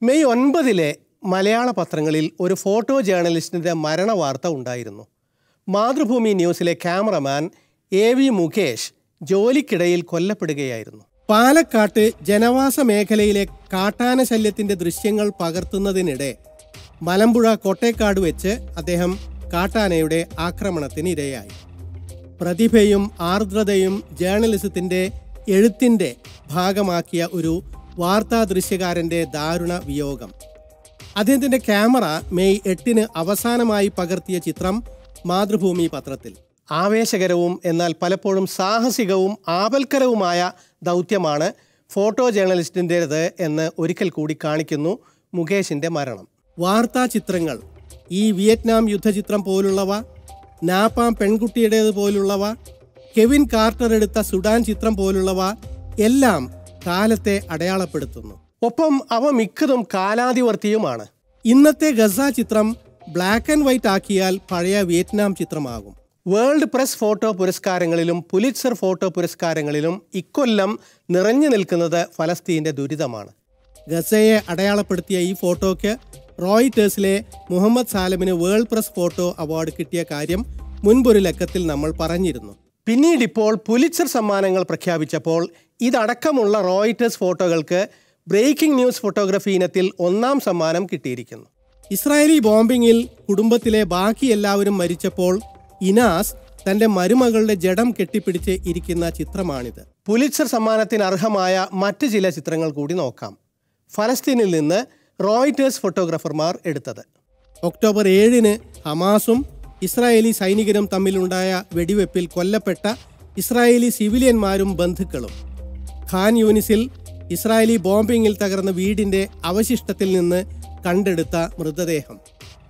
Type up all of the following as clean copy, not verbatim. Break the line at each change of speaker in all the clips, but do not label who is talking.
May 9 മലയാള പത്രങ്ങളിൽ ഒരു photo ജേർണലിസ്റ്റിൻ്റെ മരണവാർത്ത ഉണ്ടായിരുന്നു. മാതൃഭൂമി ന്യൂസിലെ ക്യാമറമാൻ AV മുകേഷ് ജോലിക്കിടയിൽ കൊല്ലപ്പെടുകയായിരുന്നു. പാലക്കാട്ട് ജനവാസ മേഖലയിലെ കാട്ടാന ശല്യത്തിൻ്റെ ദൃശ്യങ്ങൾ പകർത്തുന്നതിനിടെ മലമ്പുഴ കോട്ടേക്കാട് വെച്ച് അദ്ദേഹം കാട്ടാനയുടെ ആക്രമണത്തിന് ഇരയായി. പ്രതിഭയും ആർദ്രതയും ജേർണലിസത്തിൻ്റെ എഴുത്തിൻ്റെ ഭാഗമാക്കിയ ഒരു വാർത്താ ദൃശ്യകാരൻ്റെ ദാരുണ വിയോഗം. അദ്ദേഹത്തിൻ്റെ ക്യാമറ മെയ് 8 അവസാനമായി പകർത്തിയ ചിത്രം മാതൃഭൂമി പത്രത്തിൽ. ആവേശകരവും എന്നാൽ പലപ്പോഴും സാഹസികവും ആപൽക്കരവുമായ ദൗത്യമാണ് ഫോട്ടോ ജേർണലിസ്റ്റിൻ്റേത് എന്ന് ഒരിക്കൽ കൂടി കാണിക്കുന്നു മുകേഷിൻ്റെ മരണം. വാർത്താ ചിത്രങ്ങൾ, ഈ വിയറ്റ്നാം യുദ്ധചിത്രം പോലുള്ളവ, നാപ്പാം പെൺകുട്ടിയുടേത് പോലുള്ളവ, കെവിൻ കാർട്ടർ എടുത്ത സുഡാൻ ചിത്രം പോലുള്ളവ എല്ലാം കാലത്തെ അടയാളപ്പെടുത്തുന്നു. ഒപ്പം അവ മിക്കതും കാലാതിവർത്തിയുമാണ്. ഇന്നത്തെ ഗസ ചിത്രം ബ്ലാക്ക് ആൻഡ് വൈറ്റ് ആക്കിയാൽ പഴയ വിയറ്റ്നാം ചിത്രമാകും. വേൾഡ് പ്രസ് ഫോട്ടോ പുരസ്കാരങ്ങളിലും പുലിറ്റ്സർ ഫോട്ടോ പുരസ്കാരങ്ങളിലും ഇക്കൊല്ലം നിറഞ്ഞു നിൽക്കുന്നത് ഫലസ്തീൻ്റെ ദുരിതമാണ്. ഗസയെ അടയാളപ്പെടുത്തിയ ഈ ഫോട്ടോയ്ക്ക് റോയിറ്റേഴ്സിലെ മുഹമ്മദ് സാലമിന് വേൾഡ് പ്രസ് ഫോട്ടോ അവാർഡ് കിട്ടിയ കാര്യം മുൻപൊരു ലക്കത്തിൽ നമ്മൾ പറഞ്ഞിരുന്നു. പിന്നീടിപ്പോൾ പുലിറ്റ്സർ സമ്മാനങ്ങൾ പ്രഖ്യാപിച്ചപ്പോൾ ഇതടക്കമുള്ള റോയിറ്റേഴ്സ് ഫോട്ടോകൾക്ക് ബ്രേക്കിംഗ് ന്യൂസ് ഫോട്ടോഗ്രഫി ഇനത്തിൽ 1ാം സമ്മാനം കിട്ടിയിരിക്കുന്നു. ഇസ്രായേലി ബോംബിങ്ങിൽ കുടുംബത്തിലെ ബാക്കി എല്ലാവരും മരിച്ചപ്പോൾ ഇനാസ് തൻ്റെ മരുമകളുടെ ജഡം കെട്ടിപ്പിടിച്ച് ഇരിക്കുന്ന ചിത്രമാണിത്. പുലിറ്റ്സർ സമ്മാനത്തിന് അർഹമായ മറ്റ് ചില ചിത്രങ്ങൾ കൂടി നോക്കാം. ഫലസ്തീനിൽ നിന്ന് റോയിറ്റേഴ്സ് ഫോട്ടോഗ്രാഫർമാർ എടുത്തത്. ഒക്ടോബർ 7 ഹമാസും ഇസ്രായേലി സൈനികരും തമ്മിലുണ്ടായ വെടിവെപ്പിൽ കൊല്ലപ്പെട്ട ഇസ്രായേലി സിവിലിയന്മാരും ബന്ധുക്കളും. ഖാൻ യൂനിസിൽ ഇസ്രായേലി ബോംബിങ്ങിൽ തകർന്ന വീടിൻ്റെ അവശിഷ്ടത്തിൽ നിന്ന് കണ്ടെടുത്ത മൃതദേഹം.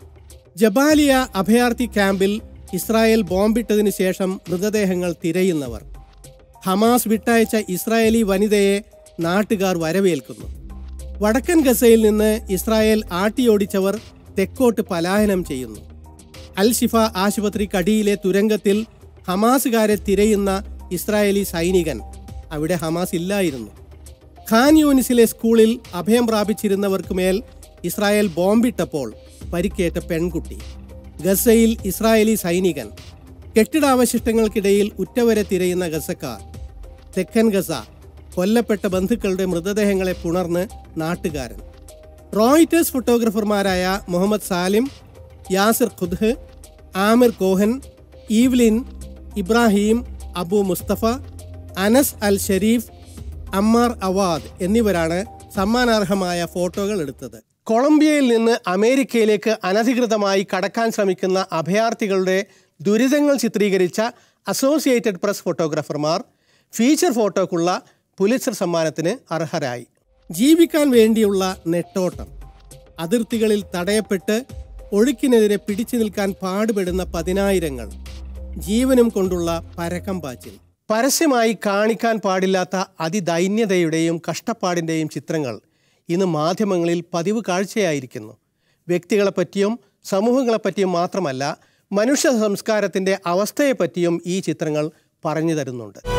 ജബാലിയ അഭയാർത്ഥി ക്യാമ്പിൽ ഇസ്രായേൽ ബോംബിട്ടതിനു ശേഷം മൃതദേഹങ്ങൾ തിരയുന്നവർ. ഹമാസ് വിട്ടയച്ച ഇസ്രായേലി വനിതയെ നാട്ടുകാർ വരവേൽക്കുന്നു. വടക്കൻ ഗസയിൽ നിന്ന് ഇസ്രായേൽ ആട്ടിയോടിച്ചവർ തെക്കോട്ട് പലായനം ചെയ്യുന്നു. അൽ ഷിഫ ആശുപത്രിക്കടിയിലെ തുരങ്കത്തിൽ ഹമാസുകാരെ തിരയുന്ന ഇസ്രായേലി സൈനികൻ. അവിടെ ഹമാസ് ഇല്ലായിരുന്നു. ഖാൻ യൂനിസിലെ സ്കൂളിൽ അഭയം പ്രാപിച്ചിരുന്നവർക്ക് മേൽ ഇസ്രായേൽ ബോംബിട്ടപ്പോൾ പരിക്കേറ്റ പെൺകുട്ടി. ഗസയിൽ ഇസ്രായേലി സൈനികൻ. കെട്ടിടാവശിഷ്ടങ്ങൾക്കിടയിൽ ഉറ്റവരെ തിരയുന്ന ഗസക്കാർ. തെക്കൻ ഗസ കൊല്ലപ്പെട്ട ബന്ധുക്കളുടെ മൃതദേഹങ്ങളെ പുണർന്ന് നാട്ടുകാരൻ. റോയിറ്റേഴ്സ് ഫോട്ടോഗ്രാഫർമാരായ Muhammad Salim, Yasir Qudih, Amir Cohen, Evelyn, Ibrahim, Abu Mustafa, Anas al Sharif, Ammar Awad എന്നിവരാണ് സമ്മാനാർഹമായ ഫോട്ടോകൾ എടുത്തത്. കൊളംബിയയിൽ നിന്ന് അമേരിക്കയിലേക്ക് അനധികൃതമായി കടക്കാൻ ശ്രമിക്കുന്ന അഭയാർത്ഥികളുടെ ദുരിതങ്ങൾ ചിത്രീകരിച്ച അസോസിയേറ്റഡ് പ്രസ് ഫോട്ടോഗ്രാഫർമാർ ഫീച്ചർ ഫോട്ടോക്കുള്ള പുലിറ്റ്സർ സമ്മാനത്തിന് അർഹരായി. ജീവിക്കാൻ വേണ്ടിയുള്ള നെട്ടോട്ടം, അതിർത്തികളിൽ തടയപ്പെട്ട് ഒഴുക്കിനെതിരെ പിടിച്ചു നിൽക്കാൻ പാടുപെടുന്ന പതിനായിരങ്ങൾ, ജീവനും കൊണ്ടുള്ള പരക്കം പാച്ചിൽ. പരസ്യമായി കാണിക്കാൻ പാടില്ലാത്ത അതിദൈന്യതയുടെയും കഷ്ടപ്പാടിൻ്റെയും ചിത്രങ്ങൾ ഇന്ന് മാധ്യമങ്ങളിൽ പതിവ് കാഴ്ചയായിരിക്കുന്നു. വ്യക്തികളെപ്പറ്റിയും സമൂഹങ്ങളെപ്പറ്റിയും മാത്രമല്ല, മനുഷ്യ സംസ്കാരത്തിൻ്റെ അവസ്ഥയെപ്പറ്റിയും ഈ ചിത്രങ്ങൾ പറഞ്ഞു തരുന്നുണ്ട്.